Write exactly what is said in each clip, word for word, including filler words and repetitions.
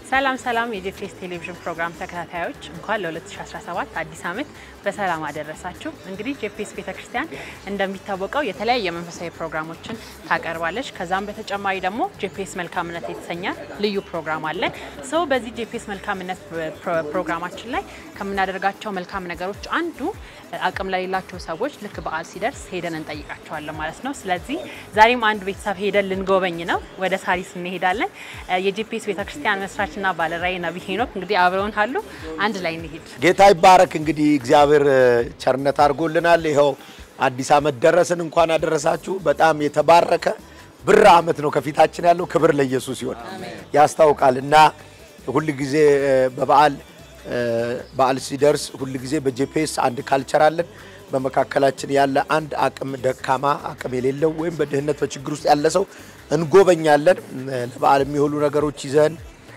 ሰላም ሰላም የጄፒኤስ ቴሌቪዥን ፕሮግራም ተከታታዮች እንኳን ለ2017 አዲስ ዓመት በሰላም አደረሳችሁ። እንግዲህ ጄፒኤስ ቤተክርስቲያን እንደሚታወቀው የተለያየ መንፈሳዊ ፕሮግራሞችን ታቀርባለች። ከዛም በተጨማሪ ደግሞ ጄፒኤስ መልካምነት የተሰኘ ልዩ ፕሮግራም አለ። ሶ በዚህ ጄፒኤስ መልካምነት ፕሮግራማችን ላይ ከምናደርጋቸው መልካም ነገሮች አንዱ አቅም ላይ ያላቸው ሰዎች ልክ በዓል ሲደርስ ሄደን እንጠይቃቸዋለን ማለት ነው። ስለዚህ ዛሬም አንድ ቤተሰብ ሄደን ልንጎበኝ ነው። ወደ ሳሪስ እንሄዳለን። የጄፒኤስ ቤተክርስቲያን መስራችና ባለራዕይ ነብይ ሄኖክ እንግዲህ አብረውን አሉ። አንድ ላይ እንሄድ። ጌታ ይባረክ። እንግዲህ እግዚአብሔር ቸርነት አድርጎልናል። ይሄው አዲስ ዓመት ደረሰን። እንኳን አደረሳችሁ። በጣም የተባረከ ብር ዓመት ነው ከፊታችን ያለው። ክብር ለኢየሱስ ይሁን። ያስታውቃልና ሁሉ ጊዜ በበዓል በዓል ሲደርስ ሁሉ ጊዜ በጄፒኤስ አንድ ካልቸር አለን። በመካከላችን ያለ አንድ አቅም ደካማ አቅም የሌለው ወይም በድህነት በችግር ውስጥ ያለ ሰው እንጎበኛለን። ለበዓል የሚሆኑ ነገሮች ይዘን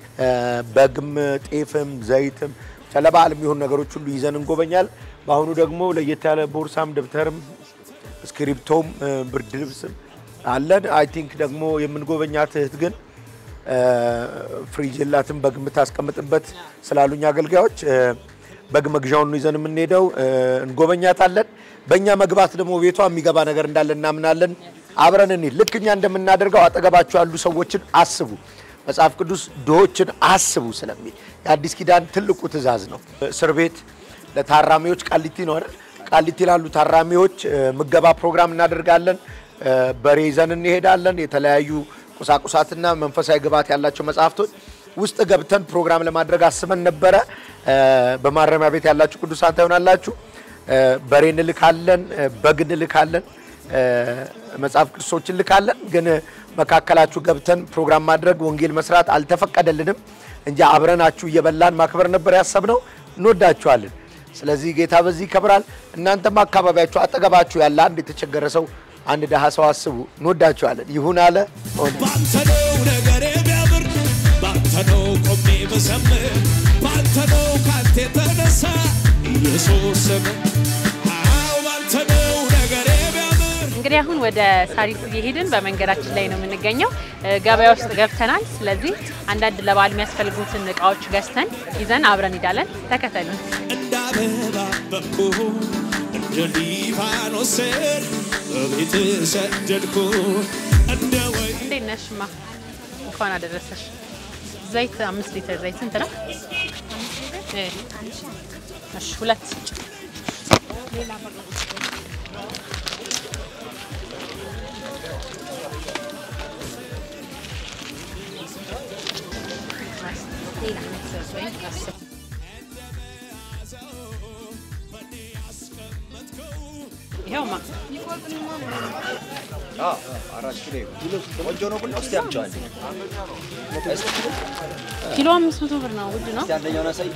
በግም ጤፍም ዘይትም ለበዓል የሚሆኑ ነገሮች ሁሉ ይዘን እንጎበኛለን። በአሁኑ ደግሞ ለየት ያለ ቦርሳም ደብተርም ስክሪፕቶም ብርድ ልብስም አለን። አይ ቲንክ ደግሞ የምንጎበኛት እህት ግን ፍሪጅ የላትም በግምት አስቀምጥበት ስላሉኝ አገልጋዮች በግ መግዣውን ይዘን የምንሄደው እንጎበኛታለን። በእኛ መግባት ደግሞ ቤቷ የሚገባ ነገር እንዳለ እናምናለን። አብረን እንሂድ። ልክኛ እንደምናደርገው አጠገባችሁ ያሉ ሰዎችን አስቡ። መጽሐፍ ቅዱስ ድሆችን አስቡ ስለሚል የአዲስ ኪዳን ትልቁ ትእዛዝ ነው። እስር ቤት ለታራሚዎች ቃሊቲ ነው አይደል? ቃሊቲ ላሉ ታራሚዎች ምገባ ፕሮግራም እናደርጋለን። በሬ ይዘን እንሄዳለን። የተለያዩ ቁሳቁሳትና መንፈሳዊ ግብዓት ያላቸው መጽሐፍቶች ውስጥ ገብተን ፕሮግራም ለማድረግ አስበን ነበረ። በማረሚያ ቤት ያላችሁ ቅዱሳን ታዩናላችሁ። በሬ እንልካለን፣ በግ እንልካለን፣ መጽሐፍ ቅዱሶችን እንልካለን። ግን መካከላችሁ ገብተን ፕሮግራም ማድረግ ወንጌል መስራት አልተፈቀደልንም እንጂ አብረናችሁ እየበላን ማክበር ነበር ያሰብነው። እንወዳችኋለን። ስለዚህ ጌታ በዚህ ይከብራል። እናንተም አካባቢያችሁ አጠገባችሁ ያለ አንድ የተቸገረ ሰው አንድ ደሃ ሰው አስቡ። እንወዳችኋለን። ይሁን አለ ባንተነው ነገሬ ቢያምር ባንተነው ቆሜ በሰምር ባንተነው ካንተ ተነሳ ኢየሱስ አው ባንተነው ነገሬ ቢያምር። እንግዲህ አሁን ወደ ሳሪስ እየሄድን በመንገዳችን ላይ ነው የምንገኘው። ገበያ ውስጥ ገብተናል። ስለዚህ አንዳንድ ለበዓል የሚያስፈልጉትን እቃዎች ገዝተን ይዘን አብረን ሄዳለን። ተከተሉን። እንዳበባ በኩ እንደ ሊባኖስ በቤት ሰደድኩ እንደ ወይ እንዴት ነሽማ? እንኳን አደረሰሽ። ዘይት አምስት ሊትር ዘይት ስንት ነው? እ እሺ ሁለት ሌላ በቃ ሌላ መክሰስ ወይ አስብ ይሄውማ አዎ አራት ኪሎ ቆንጆ ነው ብለው እስቲ ያምጫዋል። ኪሎ አምስት መቶ ብር ነው። ውድ ነው። እስቲ አንደኛውን አሳይ።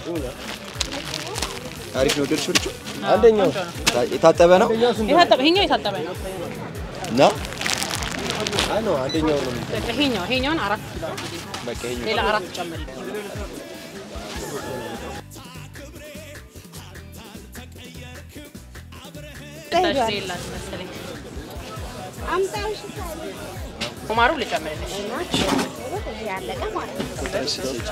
አሪፍ ነው። ድርሽ ብቻ አንደኛው የታጠበ ነው። የታጠበ ይሄኛው የታጠበ ነው እና አይ ነው አንደኛው ነው። ይሄኛው ይሄኛውን አራት ኪሎ በቃ ይሄኛው ሌላ አራት ጨምር። ታሽላል መሰለኝ አምጣሽ ቁማሩ ልጨምርልሽ ያለቀ ማለት ነው።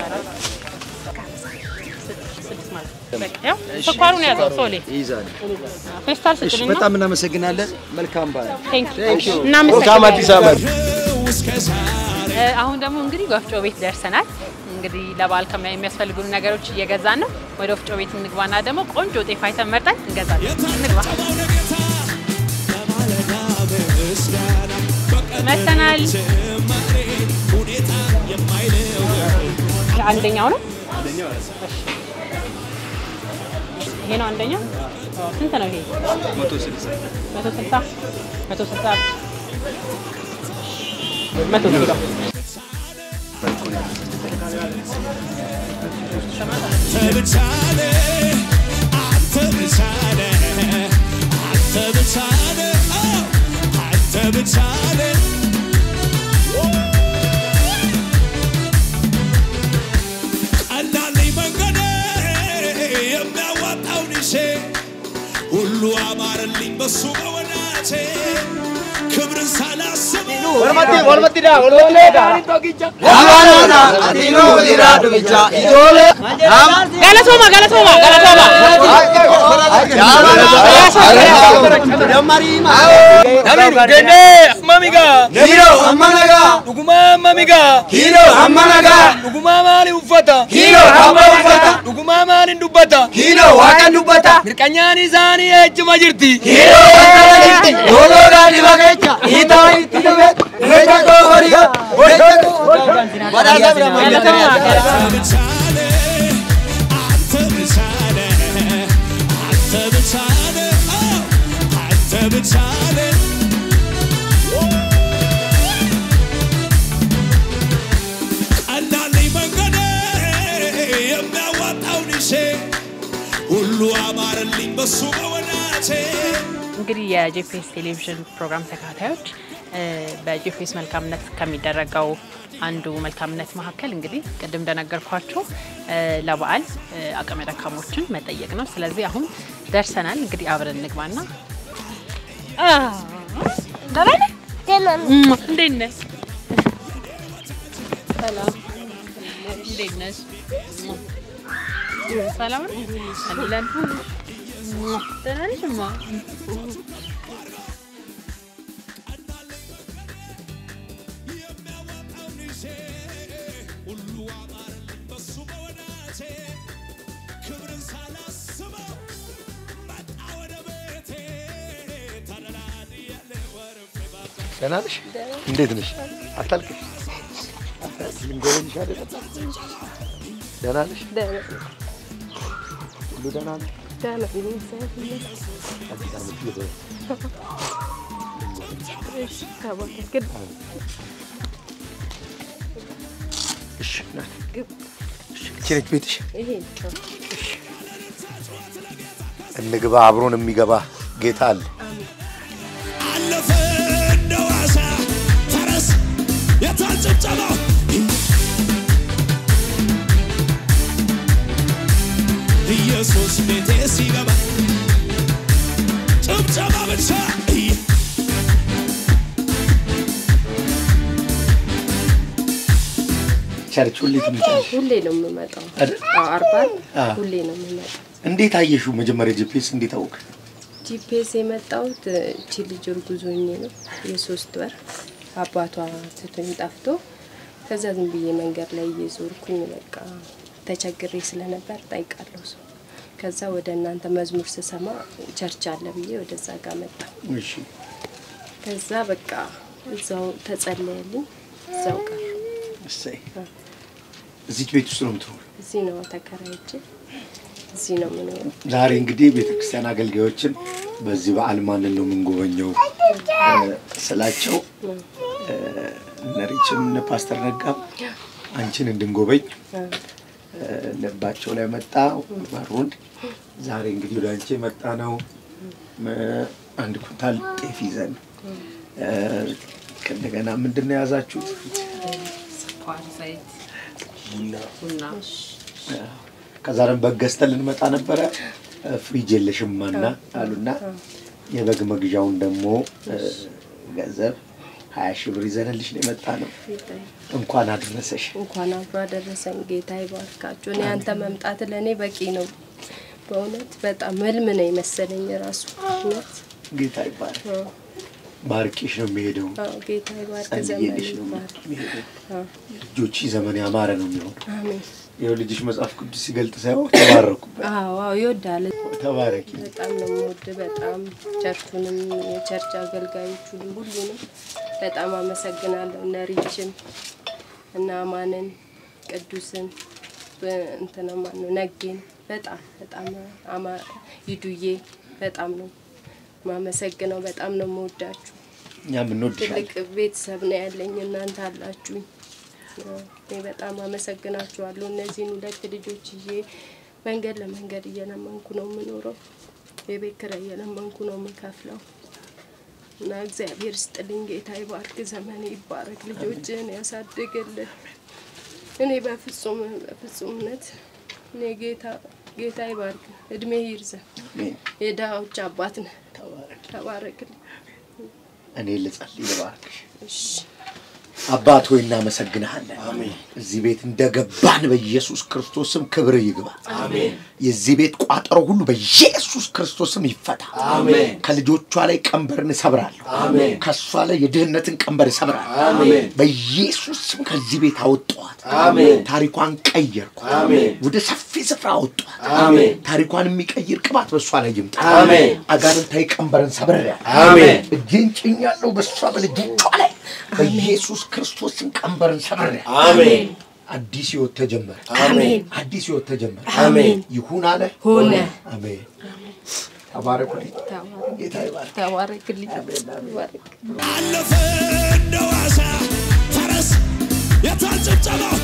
ስድስት ማለት በቃ ያው ስኳሩን ያዘው ሶሌ ይዛል። ፌስታል እሺ ስጥልና በጣም እናመሰግናለን። መልካም በዓል። ቴንክ ዩ መልካም እናመሰግናለን። አዲስ ዓመት። አሁን ደግሞ እንግዲህ ወፍጮ ቤት ደርሰናል። እንግዲህ ለበዓል ከሚያስፈልጉን ነገሮች እየገዛን ነው። ወደ ወፍጮ ቤት እንግባና ደግሞ ቆንጆ ጤፍ አይተን መርጠን እንገዛለን። እንግባ። መተናል። አንደኛው ነው። ይሄ ነው አንደኛው። ስንት ነው ይሄ? መቶ ስልሳ መቶ ስልሳ መቶ ስልሳ መቶ ኪሎ ተብቻለ አንተ ብቻለ አንተ ብቻለ አንተ ብቻለ ቀላል መንገድ የሚያዋጣው ንሼ ሁሉ ሁሉ አማረልኝ በሱ በወዳጄ ክብርን ሳላስበው ወልመቲ ወልመቲ ዳ ወልመቲ ዳ ያባናና አዲኖ ዲራዱ ብቻ ኢዶለ ገለቶማ ገለቶማ ገለቶማ ደማሪማ ነሚን ገኔ አማሚጋ ሂሮ አማናጋ ዱጉማ አማሚጋ ሂሮ አማናጋ ዱጉማ ማሊ ውፈታ ሂሮ አማ ውፈታ ዱጉማ ማሊ ዱበታ ሂሮ ዋቀን ዱበታ mirqanyaan isaanii ejjuma jirti ሂሮ ዋቀን ዶሎራ ዲባገቻ ኢታይ ኢትበ ወደቆ ወሪጋ ወደቆ ወዳዛ ብራማ ብቻለ አንተ ብቻለ አንተ ብቻለ አንተ ብቻለ ቀናልኝ መንገዴ የሚያዋጣው ንሼ ሁሉ አማረልኝ በሱ በወዳጄ እንግዲህ የጂፒኤስ ቴሌቪዥን ፕሮግራም ተከታታዮች በጂፒኤስ መልካምነት ከሚደረገው አንዱ መልካምነት መካከል እንግዲህ ቅድም እንደነገርኳችሁ ለበዓል አቅመ ደካሞችን መጠየቅ ነው። ስለዚህ አሁን ደርሰናል። እንግዲህ አብረን እንግባና አህ ደረነ ደረነ እንዴት ነህ? ሰላም እንዴት ነሽ? ሰላም አለን ደህና ነሽ? ማ ደህና ነሽ? እንዴት ነሽ? አታልቅሽ። ልንጎበኝሽ አይደል? ደህና ነሽ? ሁሉ ደህና ነው? ደህና ነኝ። አዲስ ዓመት ይዘው እሺ ታባክ ግን እሺ ና እሺ ኪነት ቤትሽ ይሄ እንግባ። አብሮን የሚገባ ጌታ አለ። አለፈ እንደዋዛ ፈረስ የታጨብጨበው ኢየሱስ ቤቴ ሲገባ ጭብጨባ ብቻ ቸርች ሁሌ ትመጣለሽ? ሁሌ ነው የምመጣው። አይደል? አዎ አርባል ሁሌ ነው የምመጣው። እንዴት አየሽው? መጀመሪያ ጂፒኤስ እንዴት አወቅ? ጂፒኤስ የመጣሁት እቺ ልጅ እርጉዝ ሆኜ ነው የሶስት ወር አባቷ ትቶኝ ጠፍቶ ከዛ ዝም ብዬ መንገድ ላይ እየዞርኩኝ በቃ ተቸግሬ ስለነበር ጠይቃለሁ ሰው። ከዛ ወደ እናንተ መዝሙር ስሰማ ቸርች አለ ብዬ ወደዛ ጋር መጣሁ። እሺ ከዛ በቃ እዛው ተጸለየልኝ እዛው ጋር እሰይ። እዚህ ቤት ውስጥ ነው የምትኖሪው? እዚህ ነው ተከራይቼ እዚህ ነው የምኖረው። ዛሬ እንግዲህ ቤተክርስቲያን አገልጋዮችን በዚህ በዓል ማንን ነው የምንጎበኘው ስላቸው ነሪችም እነ ፓስተር ነጋ አንቺን እንድንጎበኝ ልባቸው ላይ መጣ ባሩን። ዛሬ እንግዲህ ወደ አንቺ መጣ ነው አንድ ኩንታል ጤፍ ይዘን ከነገና ምንድነው ያዛችሁት? ስኳር፣ ዘይት፣ ቡና ከዛሬም በገዝተን ልንመጣ ነበረ ፍሪጅ የለሽማና አሉና የበግ መግዣውን ደግሞ ገንዘብ ሀያ ሺህ ብር ይዘንልሽ ነው የመጣ ነው። እንኳን አደረሰሽ። እንኳን አብሮ አደረሰን። ጌታ ይባርካችሁ። እኔ አንተ መምጣት ለኔ በቂ ነው። በእውነት በጣም ህልም ነው የመሰለኝ ራሱ። እውነት ጌታ ይባርክ። ባርኪሽ ነው የሚሄደው። አዎ ጌታ ይባርክ። ዘመን ዘመን የሚሄደው ልጆች ዘመን ያማረ ነው የሚሆነው። አሜን። ይኸው ልጅሽ መጽሐፍ ቅዱስ ሲገልጥ ሳይሆን ተባረኩበት። አዎ አዎ ይወዳል። ተባረኪ። በጣም ነው የምወድ። በጣም ቸርቹንም የቸርች አገልጋዮቹንም ሁሉንም በጣም አመሰግናለሁ። ነሪችን እና ማንን ቅዱስን እንትና ማን ነው ነጌን በጣም በጣም አማ ይዱዬ በጣም ነው ማመሰግነው። በጣም ነው የምወዳችሁ። እኛም እንወድሻለን። ትልቅ ቤተሰብ ነው ያለኝ እናንተ አላችሁ። እኔ በጣም አመሰግናችኋለሁ። እነዚህን ሁለት ልጆች ይዤ መንገድ ለመንገድ እየለመንኩ ነው የምኖረው። የቤት ኪራይ እየለመንኩ ነው የምከፍለው። እና እግዚአብሔር ይስጥልኝ። ጌታ ይባርክ። ዘመን ይባረክ። ልጆችን ያሳድግልህ። እኔ በፍጹም በፍጹምነት እኔ ጌታ ጌታ ይባርክ እድሜ ይርዘ የዳዎች አባት ነህ ተባረክልኝ እኔ ልጸልይ ልባርክሽ እሺ አባት ሆይ እናመሰግናለን አሜን እዚህ ቤት እንደገባን በኢየሱስ ክርስቶስም ክብር ይግባ አሜን የዚህ ቤት ቋጠሮ ሁሉ በኢየሱስ ክርስቶስም ይፈታ አሜን ከልጆቿ ላይ ቀንበርን ሰብራለሁ አሜን ከሷ ላይ የድህነትን ቀንበር ሰብራለሁ አሜን በኢየሱስ ስም ከዚህ ቤት አወጣት አሜን ታሪኳን ቀየርኩ አሜን ወደ ሰፊ ስፍራ አወጣት አሜን ታሪኳን የሚቀይር ቅባት በሷ ላይ ይምጣ አሜን አጋንንታዊ ቀንበርን ሰብራለሁ አሜን እጅን ጭኛለሁ በሷ በልጆቿ ላይ በኢየሱስ ክርስቶስን ቀንበርን ሰብራለሁ አሜን አዲስ ህይወት ተጀመረ አሜን አዲስ ህይወት ተጀመረ አሜን ይሁን አለ ሆነ አሜን ተባረክልኝ ጌታ ይባርክ ተባረክልኝ ተባረክ አለፈ እንደዋሳ ፈረስ የታጨጨበው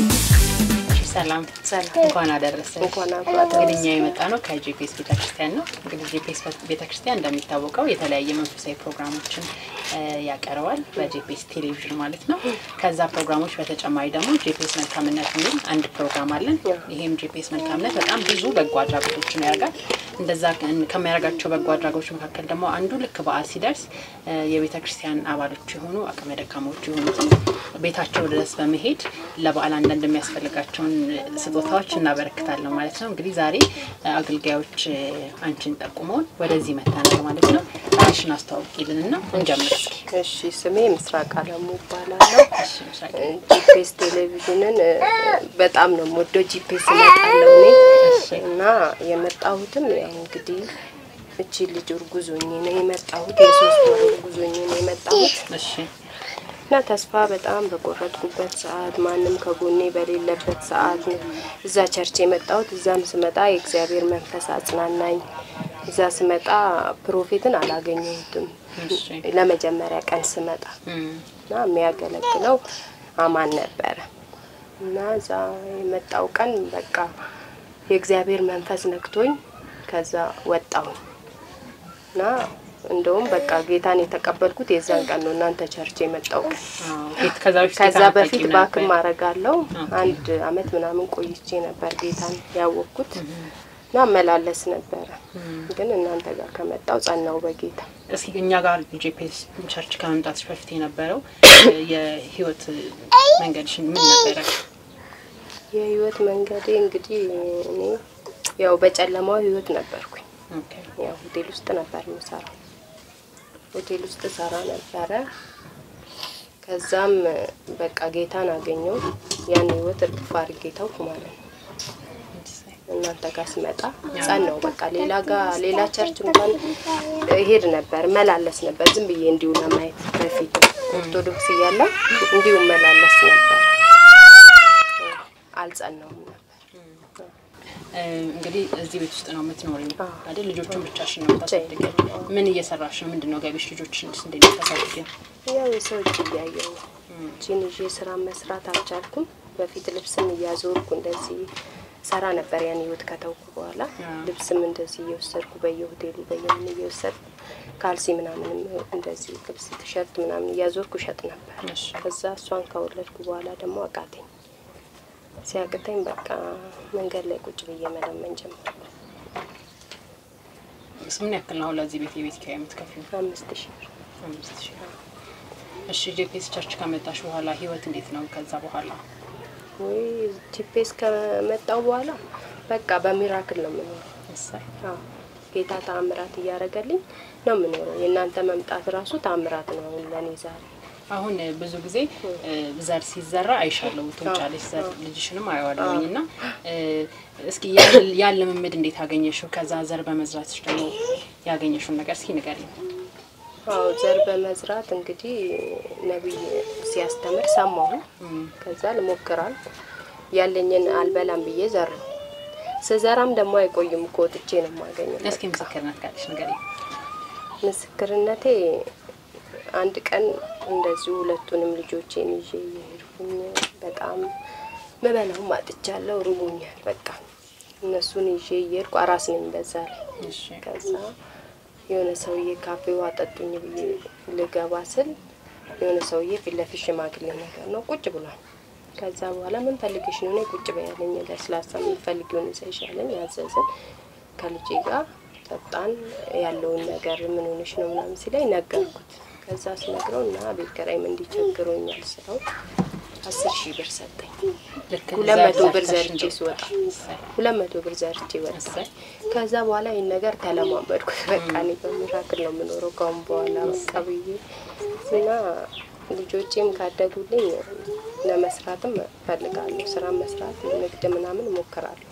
ሰላም ሰላም እንኳን አደረሰን እንኳን አብራታ እንግዲህ የመጣ ነው ከጂፒኤስ ቤተክርስቲያን ነው እንግዲህ ጂፒኤስ ቤተክርስቲያን እንደሚታወቀው የተለያየ መንፈሳዊ ፕሮግራሞችን ያቀርባል በጂፒኤስ ቴሌቪዥን ማለት ነው ከዛ ፕሮግራሞች በተጨማሪ ደግሞ ጂፒኤስ መልካምነት የሚል አንድ ፕሮግራም አለን ይሄም ጂፒኤስ መልካምነት በጣም ብዙ በጎ አድራጎቶችን ያደርጋል እንደዛ ከሚያደርጋቸው በጎ አድራጎቶች መካከል ደግሞ አንዱ ልክ በዓል ሲደርስ የቤተክርስቲያን አባሎች የሆኑ አቅመ ደካሞች የሆኑት ቤታቸው ድረስ በመሄድ ለበዓል አንዳንድ የሚያስፈልጋቸውን ስጦታዎች እናበረክታለን ማለት ነው እንግዲህ ዛሬ አገልጋዮች አንቺን ጠቁመውን ወደዚህ መጣናል ማለት ነው ራስሽን አስተዋውቂልንና እንጀምር እሺ ስሜ ምስራቅ አለሙ ይባላል እሺ ምስራቅ ጂፒኤስ ቴሌቪዥንን በጣም ነው ወዶ ጂፒኤስ መጣለው እኔ እና የመጣሁትም ያው እንግዲህ እቺ ልጅ እርጉዞኝ ነው የመጣሁት የሶስት ወር እርጉዞኝ ነው የመጣሁት እሺ እና ተስፋ በጣም በቆረጥኩበት ሰዓት ማንንም ከጎኔ በሌለበት ሰዓት ነው እዛ ቸርች የመጣሁት እዛም ስመጣ የእግዚአብሔር መንፈስ አጽናናኝ እዛ ስመጣ ፕሮፌትን አላገኘሁትም ለመጀመሪያ ቀን ስመጣ እና የሚያገለግለው አማን ነበር እና እዛ የመጣው ቀን በቃ የእግዚአብሔር መንፈስ ነክቶኝ ከዛ ወጣሁ እና እንደውም በቃ ጌታን የተቀበልኩት የዛን ቀን ነው እናንተ ቸርች የመጣው ከዛ በፊት ባክም ማረጋለው አንድ አመት ምናምን ቆይቼ ነበር ጌታን ያወቅኩት እና መላለስ ነበር ግን እናንተ ጋር ከመጣው ጸናው በጌታ እስኪ እኛ ጋር ጂፒኤስ ቸርች ከመምጣትሽ በፊት የነበረው የህይወት መንገድሽ ምን ነበር የህይወት መንገዴ እንግዲህ እኔ ያው በጨለማው ህይወት ነበርኩኝ ኦኬ ያው ሆቴል ውስጥ ነበር የምሰራው ሆቴል ውስጥ ሰራ ነበር ከዛም በቃ ጌታን አገኘው ያን ህይወት እርግፋር ጌታው ማለት ነው እናንተ ጋር ስመጣ ጸናው በቃ ሌላ ጋር ሌላ ቸርች እንኳን ሄድ ነበር መላለስ ነበር ዝም ብዬ እንዲው ለማየት በፊት ኦርቶዶክስ ያለው እንዲው መላለስ ነበር አልጸናውም ነበር እንግዲህ እዚህ ቤት ውስጥ ነው የምትኖሪው አይደል ልጆቹን ብቻሽን ነው ታሳድገው ምን እየሰራሽ ነው ምንድነው ገቢሽ ልጆችን እንዴት ነው ታሳድገው ያው የሰው ይያየው ጂኒጂ ስራ መስራት አልቻልኩም በፊት ልብስም ያዞርኩ እንደዚህ ሰራ ነበር ያን ህይወት ከተውኩ በኋላ ልብስም እንደዚህ እየወሰድኩ በየሆቴሉ በየምን እየወሰድኩ ካልሲ ምናምን እንደዚህ ልብስ ቲሸርት ምናምን ያዞርኩ ሸጥ ነበር ከዛ እሷን ካወለድኩ በኋላ ደግሞ አቃተኝ ሲያቅተኝ በቃ መንገድ ላይ ቁጭ ብዬ መለመን ጀመርኩ ምን ያክል ነው ለዚህ ቤት የቤት ኪራይ የምትከፍይው አምስት ሺህ አምስት ሺህ እሺ ጂፒኤስ ቸርች ከመጣሽ በኋላ ህይወት እንዴት ነው ከዛ በኋላ ወይ ጂፒኤስ ከመጣው በኋላ በቃ በሚራክል ነው የምኖረው እሰይ አዎ ጌታ ታምራት ያያረጋልኝ ነው የምኖረው የናንተ መምጣት ራሱ ታምራት ነው ለኔ ዛሬ አሁን ብዙ ጊዜ ዘር ሲዘራ አይሻለው ትንጫለሽ ዘር ልጅሽንም አያዋለኝና እስኪ ያለ ለምምድ እንዴት አገኘሽው ከዛ ዘር በመዝራትሽ ደግሞ ያገኘሽው ነገር እስኪ ንገሪኝ አው ዘር በመዝራት እንግዲህ ነብይ ሲያስተምር ሰማሁ ከዛ ለሞከራል ያለኝን አልበላም ብዬ ዘር ስዘራም ደግሞ አይቆይም ኮትቼ ነው ማገኘው እስኪ ምስክርነት ካለሽ ንገሪኝ ምስክርነቴ አንድ ቀን እንደዚህ ሁለቱንም ልጆቼን ይዤ ይሄድኩኝ በጣም መበላው ማጥቻለሁ ሩሙኛል በቃ እነሱን ይዤ ይሄድኩ አራስ ነኝ በዛ እሺ ከዛ የሆነ ሰውዬ ካፌው አጠጡኝ ብዬ ልገባ ስል የሆነ ሰውዬ ፊት ለፊት ሽማግሌ ነገር ነው ቁጭ ብሏል ከዛ በኋላ ምን ፈልግሽ ነው ነው ቁጭ በያለኝ ለስላሳ ምን ፈልጊው ነው ሳይሻለኝ ያዘዝን ከልጄ ጋር ጠጣን ያለውን ነገር ምን ሆነሽ ነው ምናምን ሲለኝ ነገርኩት ከዛ ሲነግረውና ቤት ኪራይም እንዲቸግሮኛል ስለው አስር ሺህ ብር ሰጠኝ ሁለት መቶ ብር ዘርቼ ስወጣ ሁለት መቶ ብር ዘርቼ ወጣ ከዛ በኋላ ይሄን ነገር ተለማመድኩት በቃ እኔ በሚራክል ነው የምኖረው ጋም በኋላ ቀብዬ እና ልጆቼም ካደጉልኝ ለመስራትም ፈልጋለሁ ስራ መስራት ንግድ ምናምን ሞክራለሁ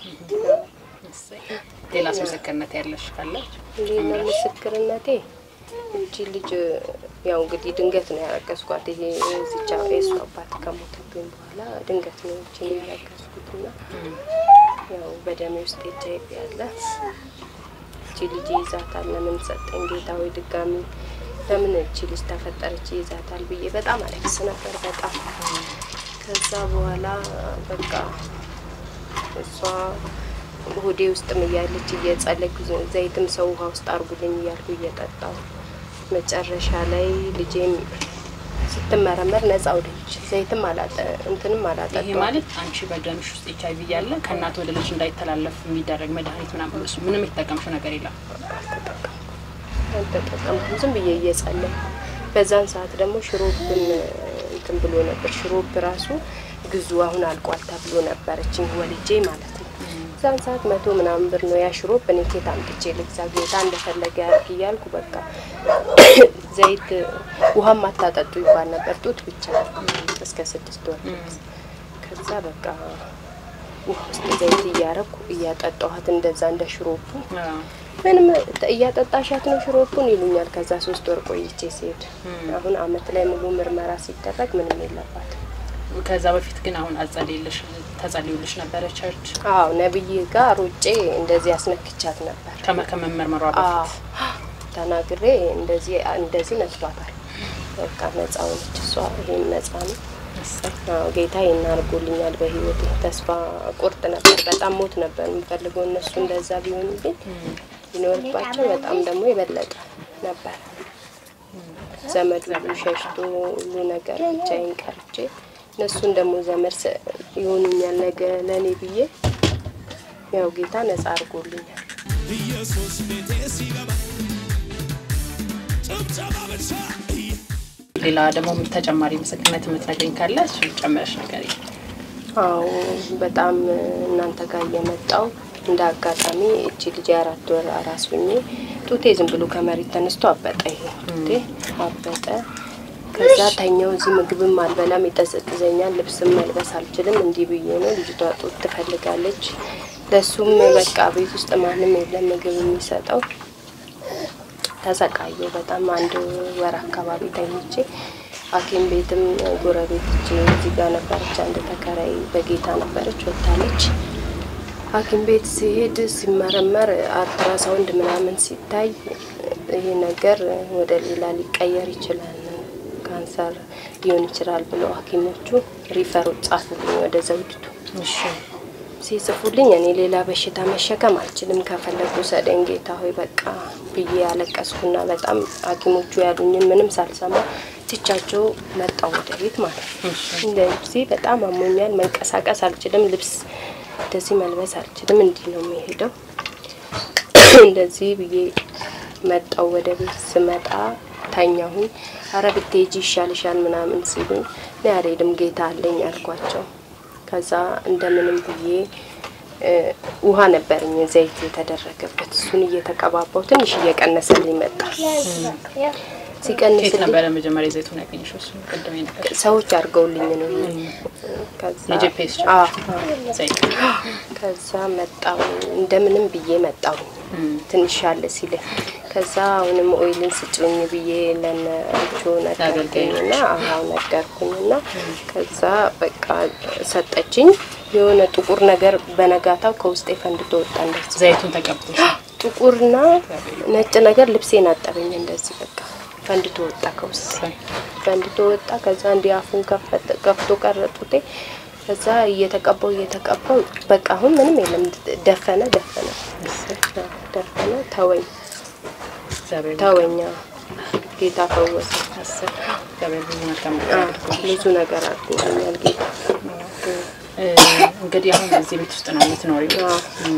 ሌላ ምስክርነት ያለሽ ካለች ሌላ ምስክርነቴ እቺ ልጅ ያው እንግዲህ ድንገት ነው ያረጋስኳት ይሄ እዚቻ እሱ አባት ከሞተብኝ በኋላ ድንገት ነው እቺ ያረጋስኩትና ያው በደሜ ውስጥ እጄ ያለ እቺ ልጅ ይዛታል ለምን ሰጠኝ ጌታው ድጋሚ ለምን እቺ ልጅ ተፈጠረች ይዛታል ብዬ በጣም አለክስ ነበር በጣም ከዛ በኋላ በቃ እሷ ሆዴ ውስጥም ያለች እየጸለይኩ ዘይትም ሰው ውሃ ውስጥ አርጉልኝ ያልኩ እየጠጣው መጨረሻ ላይ ልጄም ስትመረመር ነፃ ወደች ዘይትም አላጠ እንትንም አላጠ ይሄ ማለት አንቺ በደምሽ ውስጥ ኤች አይ ቪ ያለ ከናት ወደ ልጅ እንዳይተላለፍ የሚደረግ መድኃኒት ምናምን እሱ ምንም የተጠቀምሽው ነገር የለም ተጠቀምኩ ዝም ብዬ እየጸለይኩ በዛን ሰዓት ደግሞ ሽሮብን እንትን ብሎ ነበር ሽሮብ ራሱ ግዙ አሁን አልቋል ተብሎ ነበርችኝ ወልጄ ማለት ነው ዛን ሰዓት መቶ ምናምን ብር ነው ያ ሽሮብ እኔ ኬት አምጥቼ ልግዛ ጌታ እንደፈለገ ያርግ ይያልኩ በቃ ዘይት ውሃም አታጠጡ ይባል ነበር ጡት ብቻ እስከ ስድስት ወር ከዛ በቃ ውሃ ውስጥ ዘይት እያረኩ እያጠጣኋት እንደዛ እንደ ሽሮቡ ምንም እያጠጣሻት ነው ሽሮቡን ይሉኛል ከዛ ሶስት ወር ቆይቼ ሲሄድ አሁን አመት ላይ ሙሉ ምርመራ ሲደረግ ምንም የለባት ከዛ በፊት ግን አሁን አጸልይልሽ ተጸልይልሽ ነበር ቸርች አዎ ነብይ ጋር ሮጬ እንደዚህ አስነክቻት ነበር ከመመርመሯ በፊት ተናግሬ እንደዚህ እንደዚህ ነስቷታል በቃ ነፃው ነች እሷ ይሄን ነፃ ነው አዎ ጌታ ይናርጉልኛል በህይወቴ ተስፋ ቁርጥ ነበር በጣም ሞት ነበር የምፈልገው እነሱ እንደዛ ቢሆን ግን ይኖርባቸው በጣም ደግሞ ይበለጣ ነበር ዘመድ ሁሉ ሸሽቶ ሁሉ ነገር ብቻዬን ቀርቼ እነሱን ደግሞ ዘመድ ይሆኑኛል ነገ ለኔ ብዬ ያው ጌታ ነፃ አርጎልኛል ኢየሱስ ቤቴ ሲገባ ጭብጨባ ብቻ ሌላ ደግሞ ተጨማሪ ምስክርነት የምትነግሪኝ ካለ እሱ ጨምረሽ ንገሪ አዎ በጣም እናንተ ጋር እየመጣው እንዳጋጣሚ እቺ ልጅ አራት ወር አራስኝ ጡቴ ዝም ብሎ ከመሬት ተነስቶ አበጠ ይሄ ጡቴ አበጠ ከዛ ተኛው እዚህ ምግብም አልበላም ይጠዘጥዘኛል ልብስም መልበስ አልችልም እንዲህ ብዬ ነው ልጅቷ ጡት ትፈልጋለች ለሱም በቃ ቤት ውስጥ ማንም የለም ምግብ የሚሰጠው ተሰቃየው በጣም አንድ ወር አካባቢ ተኝቼ ሐኪም ቤትም ጎረቤትቼ እዚህ ጋር ነበረች አንድ ተከራይ በጌታ ነበረች ወጣለች ሐኪም ቤት ሲሄድ ሲመረመር አልትራሳውንድ ምናምን ሲታይ ይሄ ነገር ወደ ሌላ ሊቀየር ይችላል ካንሰር ሊሆን ይችላል ብሎ ሐኪሞቹ ሪፈር ጻፉልኝ ወደ ዘውዲቱ እሺ ሲጽፉልኝ እኔ ሌላ በሽታ መሸከም አልችልም ከፈለኩ ሰደን ጌታ ሆይ በቃ ብዬ ያለቀስኩና በጣም ሐኪሞቹ ያሉኝን ምንም ሳልሰማ ትቻቸው መጣው ወደ ቤት ማለት ነው እንደዚህ በጣም አሞኛል መንቀሳቀስ አልችልም ልብስ እንደዚህ መልበስ አልችልም እንዲህ ነው የሚሄደው እንደዚህ ብዬ መጣው ወደ ቤት ስመጣ ታኛሁ አረብቴጂ ይሻልሻል ምናምን ሲሉኝ ለያሬድም ጌታ አለኝ አልኳቸው ከዛ እንደምንም ብዬ ውሃ ነበርኝ ዘይት የተደረገበት እሱን እየተቀባባው ትንሽ እየቀነሰልኝ መጣ ሲቀንስ ነበር መጀመሪያ ዘይቱን ያገኘሽው እሱ ቀደም ይነበር ሰዎች አርገውልኝ ነው ከዛ ለጂፒኤስ አዎ ዘይት ከዛ መጣው እንደምንም ብዬ መጣው ትንሽ አለ ሲል ከዛ አሁንም ኦይልን ስጭኝ ብዬ ለነጆ ነገርኩኝና አሁን ነገርኩኝና ከዛ በቃ ሰጠችኝ የሆነ ጥቁር ነገር በነጋታው ከውስጤ ፈንድቶ ወጣ እንደዚህ ዘይቱን ተቀብተሽ ጥቁርና ነጭ ነገር ልብሴን አጠበኝ እንደዚህ በቃ ፈንድቶ ወጣ ከውስጤ ፈንድቶ ወጣ ከዛ እንዲያፉን ከፈተ ከፍቶ ቀረጡቴ ከዛ እየተቀባው እየተቀባው በቃ አሁን ምንም የለም ደፈነ ደፈነ ደፈነ ተወኝ ታወኛ ጌታ ፈወሰ አሰብ ገበል ብዙ ነገር ብዙ ነገር አድርጎኛል ጌታ እንግዲህ አሁን እዚህ ቤት ውስጥ ነው የምትኖሪው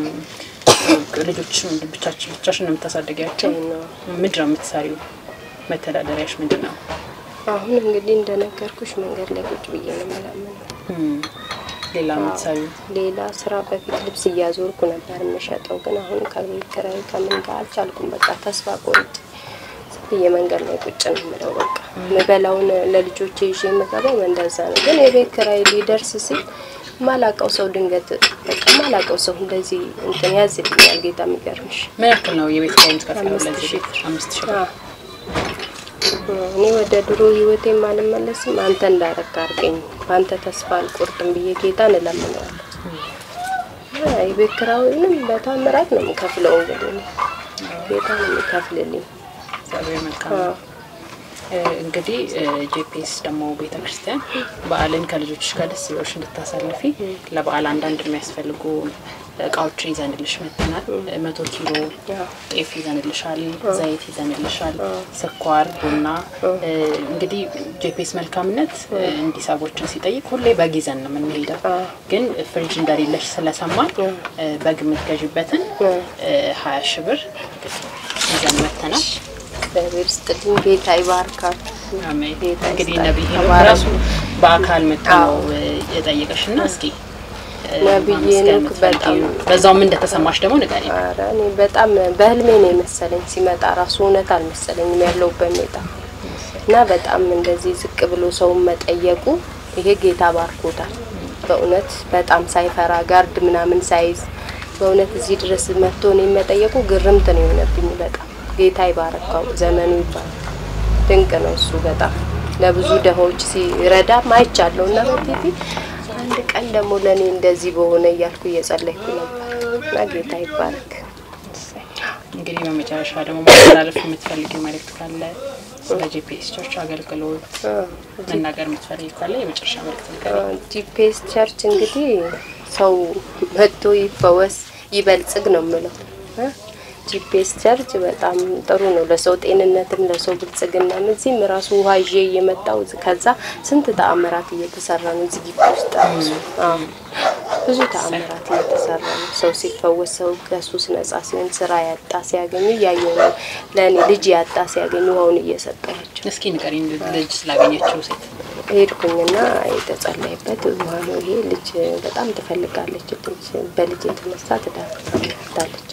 ልጆችሽን ብቻችን ብቻሽን ነው የምታሳድጊያቸው ምንድን ነው የምትሰሪው መተዳደሪያሽ ምንድን ነው አሁን እንግዲህ እንደነገርኩሽ መንገድ ላይ ቁጭ ብዬ ነው የምለምነው ሌላ የምትሰሪው ሌላ ስራ በፊት ልብስ እያዞርኩ ነበር የምሸጠው ግን አሁን ከቤት ኪራይ ከምን ጋር አልቻልኩም በቃ ተስፋ ቆርጬ የመንገድ ላይ ቁጭ ነው የምለው በቃ መበላውን ለልጆቼ ይዤ የምገባው እንደዛ ነው ግን የቤት ኪራይ ሊደርስ ሲል ማላቀው ሰው ድንገት በቃ ማላቀው ሰው እንደዚህ እንትን ያዝልኛል ጌታ የሚገርምሽ ምን ያክል ነው የቤት ኪራይ የምትከፍለው ለዚህ ቤት አምስት ሺህ እኔ ወደ ድሮ ህይወቴ ማልመለስም አንተ እንዳረክ አርገኝ አንተ ተስፋ አልቆርጥም ብዬ ጌታን እለምነዋለሁ አይ የቤት ኪራዩንም በታምራት ነው የምከፍለው እንግዲህ ጌታ ነው የሚከፍልልኝ እግዚአብሔር መልካም እንግዲህ ጂፒኤስ ደግሞ ቤተክርስቲያን በዓልን ከልጆችሽ ጋር ደስ ይበልሽ እንድታሳልፊ ለበዓል አንዳንድ የሚያስፈልጉ እቃዎችን ይዘንልሽ መጥተናል መቶ ኪሎ ጤፍ ይዘንልሻል ዘይት ይዘንልሻል ስኳር ቡና እንግዲህ ጂፒኤስ መልካምነት እንዲሳቦችን ሲጠይቅ ሁሌ በጊዜን ነው የምንሄደው ግን ፍሪጅ እንደሌለሽ ስለሰማን በግምት ገዥበትን ሃያ ሺህ ብር ይዘን መጥተናል በርስትልኝ ጌታ ይባርካችሁ አሜን እንግዲህ ነብይ ራሱ በአካል መጥተው የጠየቀሽና እስኪ ነብይ ነው በጣም በዛው ምን እንደተሰማሽ ደግሞ ንገሪ አረ እኔ በጣም በህልሜ ነው መሰለኝ ሲመጣ ራሱ እውነት አልመሰለኝም ያለው በሜታ እና በጣም እንደዚህ ዝቅ ብሎ ሰው መጠየቁ ይሄ ጌታ ባርኮታል በእውነት በጣም ሳይፈራ ጋርድ ምናምን ሳይዝ በእውነት እዚህ ድረስ መጥቶ ነው መጠየቁ ግርምት ነው የሆነብኝ በጣም ጌታ ይባርካው ዘመኑ ይባርክ ድንቅ ነው እሱ በጣም ለብዙ ደሆች ሲረዳ ማይቻለውና በቲቪ አንድ ቀን ደግሞ ለኔ እንደዚህ በሆነ ያልኩ እየጸለይኩ ነበር እና ጌታ ይባርክ እንግዲህ በመጨረሻ ደግሞ ማስተላለፍ የምትፈልጊው መልእክት ካለ ስለ ጂፒኤስ ቸርች አገልግሎት መናገር የምትፈልጊው ካለ የመጨረሻ መልእክት ንገሪ ጂፒኤስ ቸርች እንግዲህ ሰው መጥቶ ይፈወስ ይበልጽግ ነው የምለው ጂፒኤስ ቸርች በጣም ጥሩ ነው ለሰው ጤንነትም ለሰው ብልጽግና እዚህም ራሱ ውሃ ይዤ የመጣው ከዛ ስንት ተአምራት እየተሰራ ነው እዚህ ግቢ ውስጥ አዎ ብዙ ተአምራት እየተሰራ ነው ሰው ሲፈወስ ሰው ከሱስ ነፃ ሲሆን ስራ ያጣ ሲያገኙ ያየው ለኔ ልጅ ያጣ ሲያገኙ ውሃውን እየሰጠች እስኪ ንገሪኝ ልጅ ስላገኘችው ሴት ሄድኩኝና የተጸለየበት ውሃ ነው ይሄ ልጅ በጣም ትፈልጋለች ልጅ በልጅ የተነሳ ትዳርታለች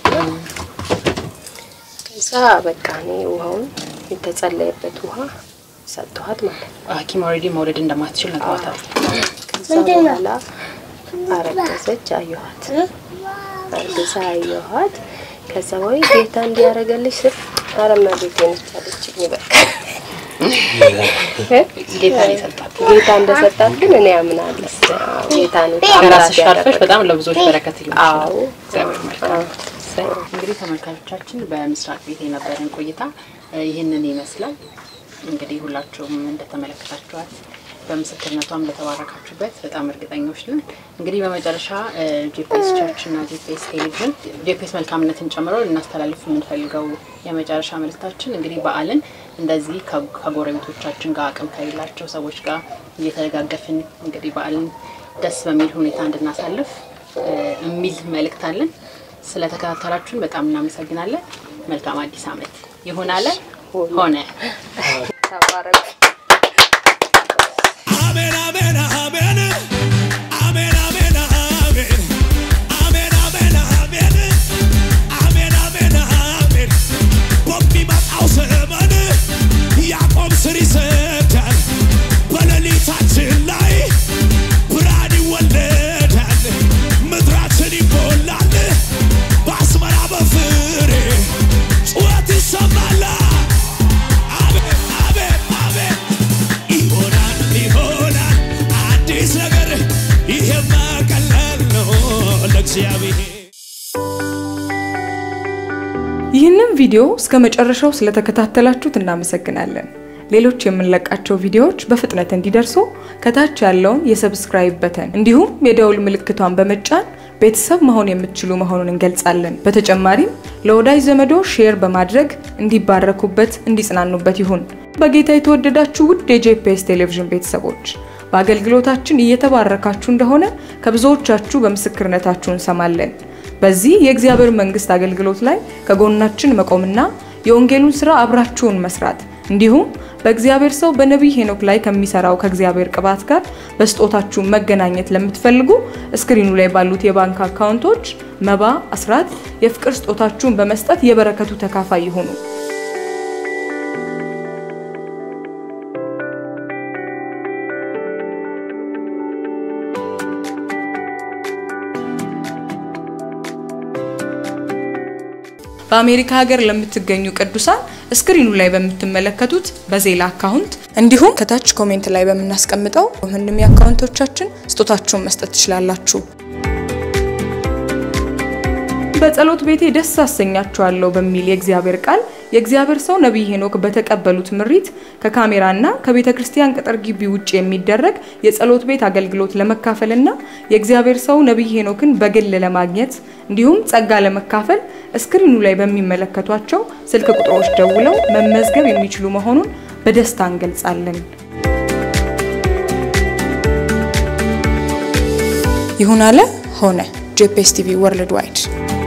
ዛ በቃ ነው ውሃውን የተጸለየበት ውሃ ሰጥቷት ማለት ነው ሐኪም ኦሬዲ መውለድ እንደማትችል ነግሯታል ከዛላ አረጋዘች አየኋት አረጋዛ አየኋት ከዛ ወይ ጌታ እንዲያረጋልሽ አረማ ቤት ነቻለችኝ በቃ ጌታ ይሰጣት ጌታ እንደሰጣት ግን እኔ አምናለሁ ጌታ ነው ራስሽ አርፈሽ በጣም ለብዙዎች በረከት ይሁን አዎ እግዚአብሔር መልካም እንግዲህ ተመልካቾቻችን በምስራቅ ቤት የነበረን ቆይታ ይሄንን ይመስላል እንግዲህ ሁላችሁም እንደተመለከታችኋት በምስክርነቷም ለተባረካችሁበት በጣም እርግጠኞች ነን እንግዲህ በመጨረሻ ጂፒኤስ ቸርች እና ጂፒኤስ ቴሌቪዥን ጂፒኤስ መልካምነትን ጨምሮ እናስተላልፍ የምንፈልገው የመጨረሻ መልእክታችን እንግዲህ በዓልን እንደዚህ ከጎረቤቶቻችን ጋር አቅም ከሌላቸው ሰዎች ጋር እየተደጋገፍን እንግዲህ በዓልን ደስ በሚል ሁኔታ እንድናሳልፍ የሚል መልእክት አለን ስለተከታተላችሁን በጣም እናመሰግናለን መልካም አዲስ አመት ይሁንአለ ሆነ ተባረክ አሜን አሜን አሜን አሜን አሜን አሜን አሜን አሜን አሜን አሜን አሜን አሜን በሚመጣው ዘመን ያዕቆብ ስር ይሰዳል በሌሊታችን ላይ ብርሃን ይወለዳል ምድራችን ይሞላል በአስመራ በፍሬ ጩኸት ይሰማል አሜን አሜን አሜን ይሆናል ይሆናል አዲስ ነገር ይሄማ ቀላል ነው ለእግዚአብሔር ይህንን ቪዲዮ እስከ መጨረሻው ስለተከታተላችሁት እናመሰግናለን ሌሎች የምንለቃቸው ቪዲዮዎች በፍጥነት እንዲደርሱ ከታች ያለውን የሰብስክራይብ በተን እንዲሁም የደውል ምልክቷን በመጫን ቤተሰብ መሆን የምትችሉ መሆኑን እንገልጻለን በተጨማሪም ለወዳጅ ዘመዶ ሼር በማድረግ እንዲባረኩበት እንዲጽናኑበት ይሁን በጌታ የተወደዳችሁ ውድ የጂፒኤስ ቴሌቪዥን ቤተሰቦች በአገልግሎታችን እየተባረካችሁ እንደሆነ ከብዙዎቻችሁ በምስክርነታችሁ እንሰማለን። በዚህ የእግዚአብሔር መንግስት አገልግሎት ላይ ከጎናችን መቆምና የወንጌሉን ሥራ አብራችሁን መስራት እንዲሁም በእግዚአብሔር ሰው በነብይ ሄኖክ ላይ ከሚሰራው ከእግዚአብሔር ቅባት ጋር በስጦታችሁ መገናኘት ለምትፈልጉ ስክሪኑ ላይ ባሉት የባንክ አካውንቶች መባ አስራት የፍቅር ስጦታችሁን በመስጠት የበረከቱ ተካፋይ ይሁኑ። በአሜሪካ ሀገር ለምትገኙ ቅዱሳን ስክሪኑ ላይ በምትመለከቱት በዜላ አካውንት እንዲሁም ከታች ኮሜንት ላይ በመናስቀምጠው ምንም የአካውንቶቻችን ስጦታችሁን መስጠት ትችላላችሁ። በጸሎት ቤቴ ደስ አሰኛችኋለሁ በሚል የእግዚአብሔር ቃል የእግዚአብሔር ሰው ነብይ ሄኖክ በተቀበሉት ምሪት ከካሜራና ከቤተ ክርስቲያን ቅጥር ግቢ ውጪ የሚደረግ የጸሎት ቤት አገልግሎት ለመካፈልና የእግዚአብሔር ሰው ነብይ ሄኖክን በግል ለማግኘት እንዲሁም ጸጋ ለመካፈል ስክሪኑ ላይ በሚመለከቷቸው ስልክ ቁጥሮች ደውለው መመዝገብ የሚችሉ መሆኑን በደስታ እንገልጻለን። ይሁን አለ ሆነ። ጄፒኤስ ቲቪ ወርልድ ዋይድ